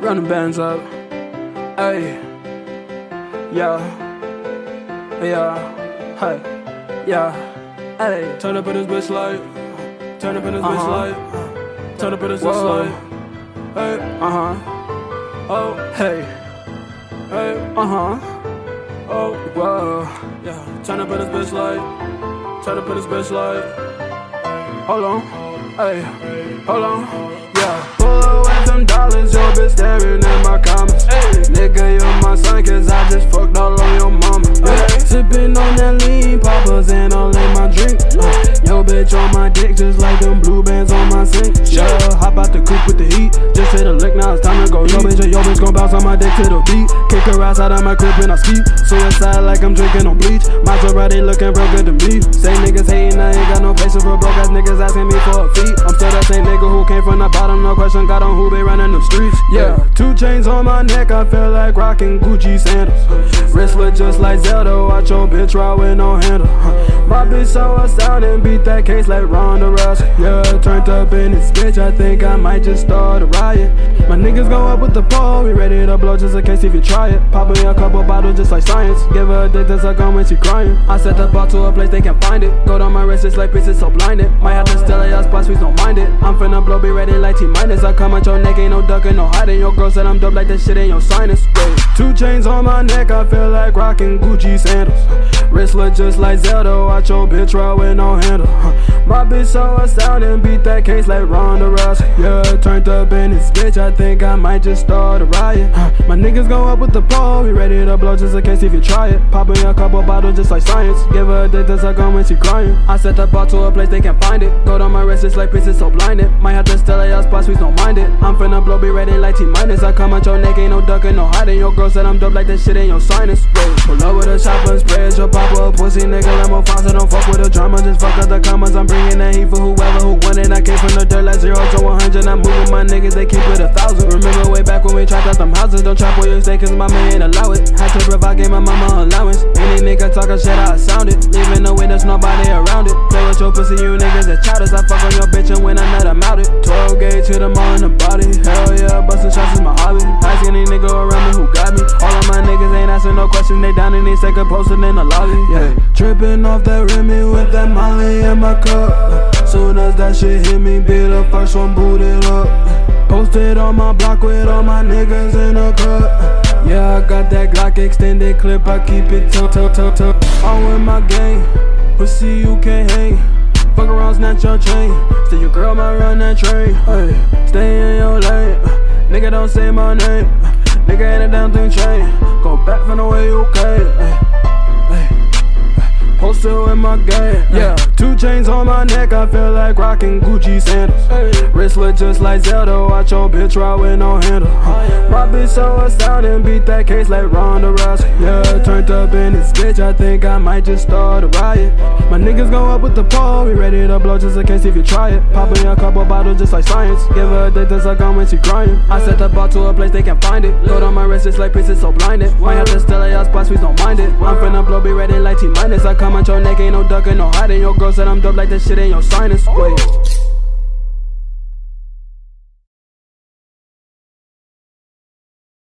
Run the bands up. Hey. Yeah. Yeah. Hey. Yeah. Hey. Turn up in this bitch light. Turn up in this bitch light. Turn up in this bitch light. Hey. Oh. Hey. Hey. Oh. Whoa. Yeah. Turn up in this bitch light. Turn up in this bitch light. Hold on. Hey. Hold on. Yeah. Pull away some dollars, your bitch staring at my comments. Hey. Nigga, you're my son, cause I just fucked all on your mama. Yeah. Sippin' on that lean, poppers and all in my drink. Yo bitch on my dick, just like them blue bands on my sink. Yeah, hop out the coupe with the heat. Just hit a lick, now it's time to go. Yo bitch gon' bounce on my dick to the beat. Kick her ass out of my crib and I ski. Suicide like I'm drinking on bleach. Maserati looking real good to me. Same niggas hating, I ain't got no patience for broke ass niggas asking me for a fee. I'm still that same nigga who came from the bottom, no question, got on who be running the streets. Yeah, 2 chains on my neck, I feel like rocking Gucci sandals. Wristlet just like Zelda, watch your bitch ride with no handle. My bitch so astounding, beat that case like Ronda Rousey. Yeah, turned up in this bitch, I think I might just start a riot. My niggas go up with the pole, we ready to blow just in case if you try it. Popping a couple bottles just like science, give her a dick to suck on when she crying. I set the ball to a place they can find it. Gold on my wrist, it's like bitches so blinded. Might have to steal a y'all spots, please don't mind it. I'm finna blow, be ready like T-minus. I come at your neck, ain't no ducking, no hiding. Your girl said I'm dope like that shit ain't your sinus. Wait. 2 chains on my neck, I feel like rocking Gucci sandals. Wristlet just like Zelda, watch your bitch ride with no handle. My bitch so astounding, beat that case like Ronda Rousey. Yeah, turned up in this bitch, I think I might just start a riot. My niggas go up with the pole, we ready to blow just in case if you try it. Popping a couple bottles just like science, give her a dick to suck on when she crying. I set the ball to a place they can find it. Gold on my wrist, it's like bitches so blinded. Might have to steal a y'all spots, please don't mind it. I'm finna blow, be ready like T-minus. I come at your neck, ain't no ducking, no hiding. Your girl said I'm dope like that shit ain't your sinus. Wait. Pull up with a chopper and spray at your papa, a pussy nigga like more Fonsa. Don't fuck with the drama, just fuck up the commas. I'm bringing that heat for whoever who won it. I came from the dirt like 0 to 100. I'm moving my niggas, they keep it 1,000. Remember way back when we trapped out them houses. Don't trap where you stay, cause mama ain't allow it. Had to provide, gave my mama allowance. Any nigga talking shit, I sound it. Leaving the way there's nobody around it. Play with your pussy, you niggas that childish. I fuck on your bitch and when I nut, I'm out it. 12 gauge, hit them all in the body. Hell yeah, bustin' shots is my hobby. Ask any nigga around me who got me. All of my niggas ain't asking no question, they down in these second posted in the lobby. Yeah, tripping off that Remy with that Molly in my cup. Soon as that shit hit me, be the first one booted up. Posted on my block with all my niggas in a cut. Yeah, I got that Glock extended clip, I keep it tuck. I'm with my gang, pussy you can't hang. Fuck around, snatch your chain. Still your girl might run that train. Hey, stay in your lane. Nigga don't say my name. Nigga ain't a damn thing chain. Go back from the way you came. Posted with my gang. Yeah, 2 chains on my neck, I feel like rocking Gucci sandals. Wristlet just like Zelda, watch your bitch ride with no handle. My bitch so astounding, beat that case like Ronda Rousey. Yeah, turned up in this bitch, I think I might just start a riot. My niggas go up with the pole, we ready to blow just in case if you try it. Popping a couple bottles just like science, give her a dick to suck on when she crying. I set the ball to a place they can find it. Gold on my wrist, it's like bitches so blinded. Might have to steal a y'all spots, please don't mind it. I'm finna blow, be ready like T-minus. I come at your neck, ain't no ducking, no hiding. Your girl said I'm dope like that shit ain't your sinus. Wait.